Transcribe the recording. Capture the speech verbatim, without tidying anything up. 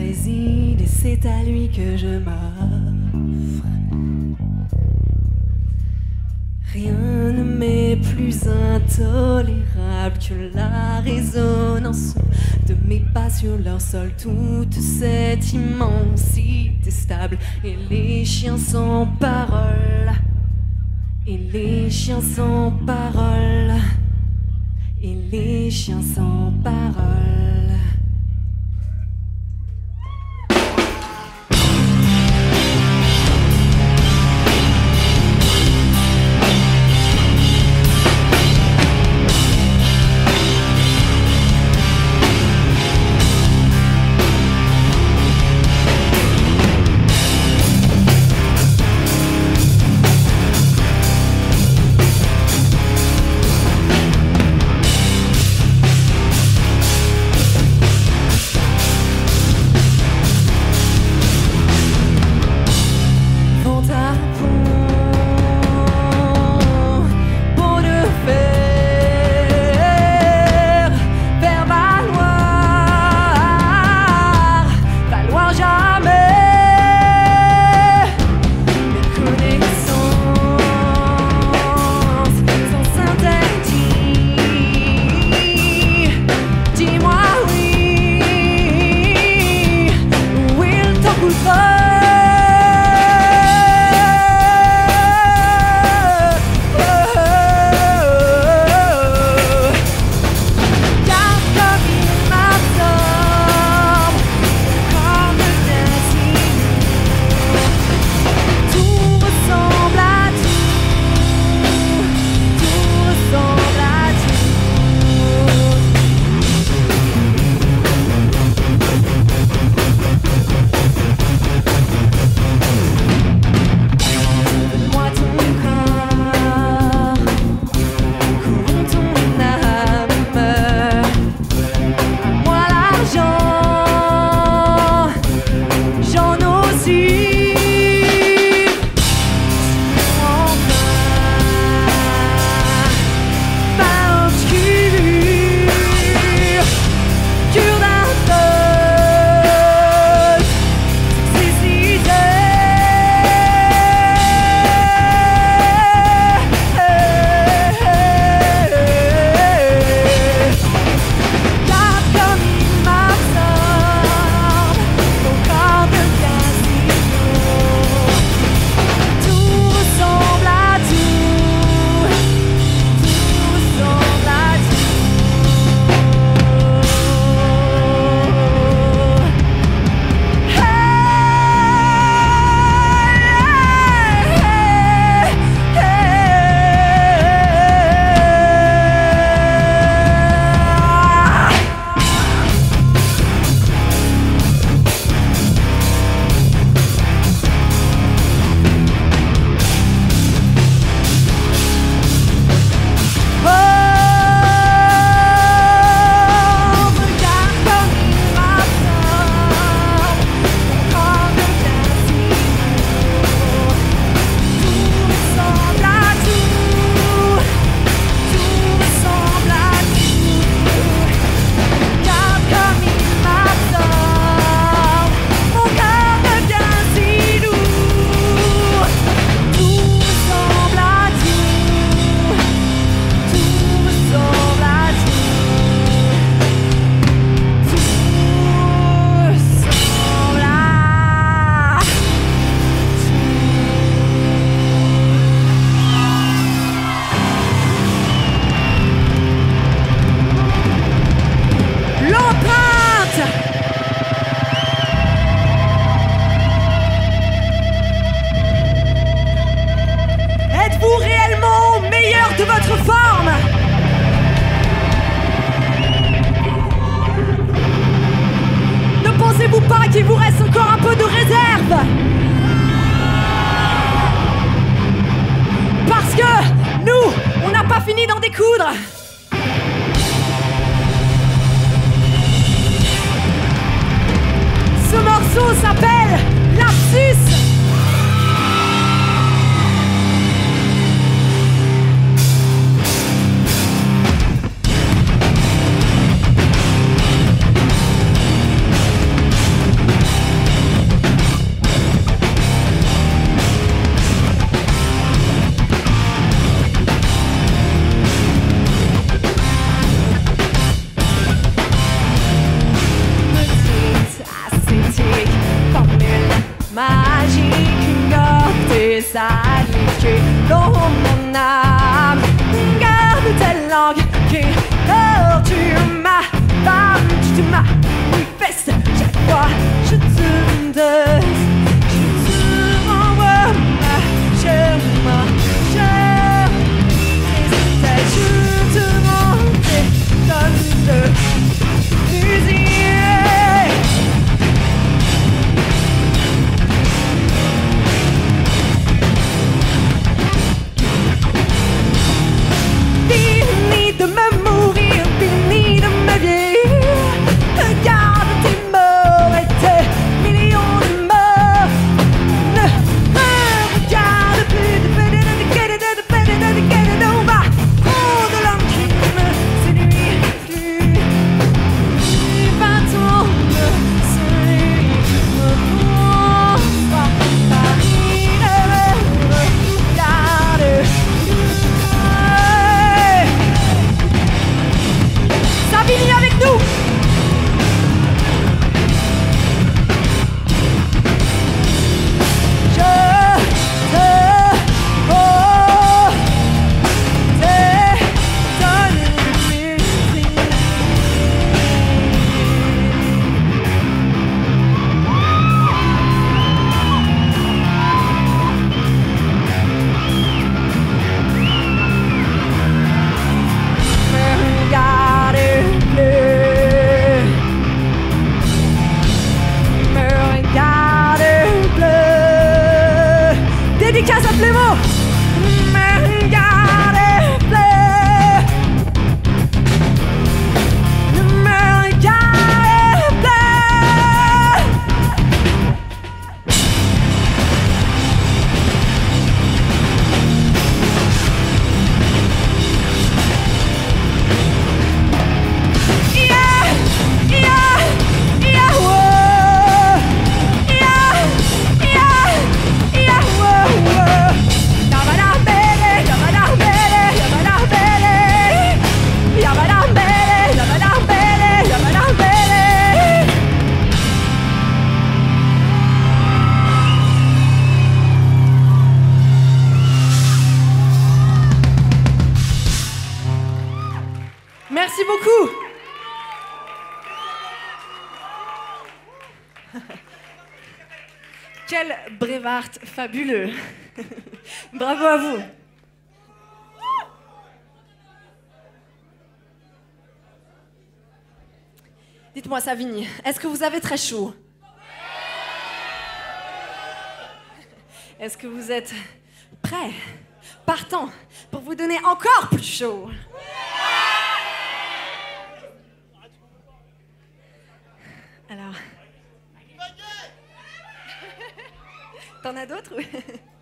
réside et c'est à lui que je m'offre. Rien ne m'est plus intolérable que la résonance de mes pas sur leur sol. Toute cette immensité stable et les chiens sans parole. Et les chiens sans parole. Et les chiens sans parole. De votre forme. Ne pensez-vous pas qu'il vous reste encore un peu de réserve? Parce que nous, on n'a pas fini d'en découdre. Ce morceau s'appelle Lapsus. saliqué dans mon âme. Garde ta langue qui torture ma femme. Tu te manifestes chaque fois je te donne. Je te renvoie ma chair, ma chair. Je te rends des tonnes de musique. Fini de me mourir, fini de me vieillir. Regarde tes morts et tes millions de morts. Ne me regarde plus, de peine, de peine, de peine, de peine, on va prendre l'homme qui me séduit. Tu vas tomber, celui qui me prend pas. Paris ne me regarde. Ça finit avec nous. Je te oh, te donne une musique. Me regarde bleu, me regarde bleu. Dédicace à Plémo. Me regarde bleu, me regarde bleu. Yeah, yeah, yeah, whoa. Yeah, yeah, yeah, whoa, whoa. Yabada bele, yabada bele, yabada bele. Yabada bele, yabada bele, yabada bele. Merci beaucoup. Quel Brevard fabuleux. Bravo à vous. Dites-moi, Savigny, est-ce que vous avez très chaud? Est-ce que vous êtes prêts, partants, pour vous donner encore plus chaud? Alors... T'en as d'autres ou...